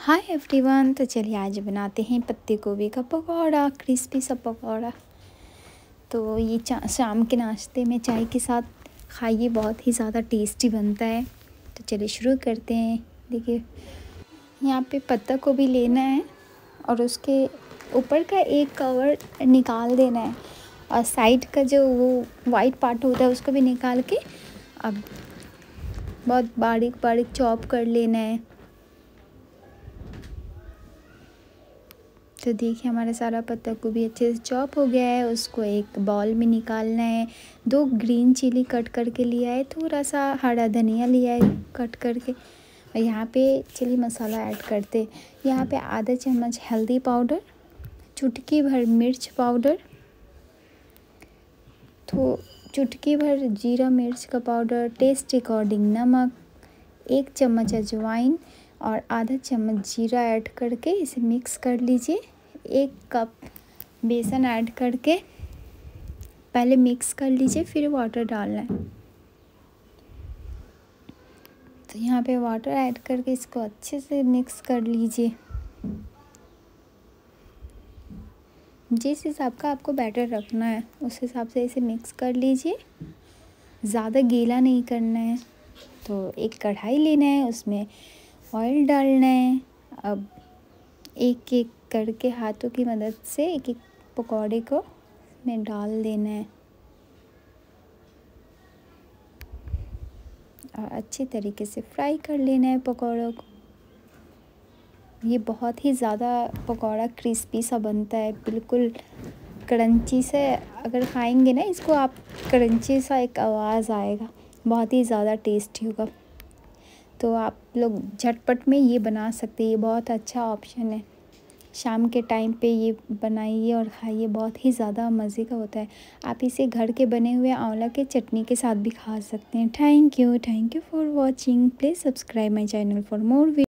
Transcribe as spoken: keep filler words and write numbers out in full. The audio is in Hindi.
Hi everyone. तो चलिए आज बनाते हैं पत्ते गोभी का पकौड़ा, क्रिस्पी सा पकौड़ा। तो ये शाम के नाश्ते में चाय के साथ खाइए, बहुत ही ज़्यादा टेस्टी बनता है। तो चलिए शुरू करते हैं। देखिए यहाँ पे पत्ता गोभी लेना है और उसके ऊपर का एक कवर निकाल देना है और साइड का जो वो वाइट पार्ट होता है उसको भी निकाल के अब बहुत बारीक बारीक चॉप कर लेना है। तो देखिए हमारा सारा पत्ता गोभी अच्छे से चॉप हो गया है। उसको एक बाउल में निकालना है। दो ग्रीन चिली कट करके लिया है, थोड़ा सा हरा धनिया लिया है कट करके, और यहाँ पे चिली मसाला ऐड करते। यहाँ पे आधा चम्मच हल्दी पाउडर, चुटकी भर मिर्च पाउडर, तो चुटकी भर जीरा मिर्च का पाउडर, टेस्ट अकॉर्डिंग नमक, एक चम्मच अजवाइन और आधा चम्मच जीरा ऐड करके इसे मिक्स कर लीजिए। एक कप बेसन ऐड करके पहले मिक्स कर लीजिए, फिर वाटर डालना है। तो यहाँ पे वाटर ऐड करके इसको अच्छे से मिक्स कर लीजिए। जिस हिसाब का आपको बैटर रखना है उस हिसाब से इसे मिक्स कर लीजिए। ज़्यादा गीला नहीं करना है। तो एक कढ़ाई लेना है, उसमें ऑयल डालना है। अब एक एक करके हाथों की मदद से एक एक पकौड़े को में डाल देना है और अच्छी तरीके से फ्राई कर लेना है पकौड़ों को। ये बहुत ही ज़्यादा पकौड़ा क्रिस्पी सा बनता है, बिल्कुल क्रंची से। अगर खाएंगे ना इसको आप, क्रंची सा एक आवाज़ आएगा, बहुत ही ज़्यादा टेस्टी होगा। तो आप लोग झटपट में ये बना सकते हैं, ये बहुत अच्छा ऑप्शन है। शाम के टाइम पे ये बनाइए और खाइए, बहुत ही ज़्यादा मज़े का होता है। आप इसे घर के बने हुए आंवला के चटनी के साथ भी खा सकते हैं। Thank you thank you for watching. Please subscribe my channel for more video.